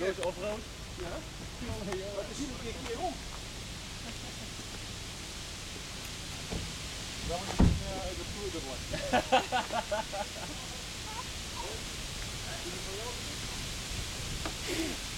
Doos offroad. Ja? Wat is hier een keer rond? Dan moet je de vloer erlangs.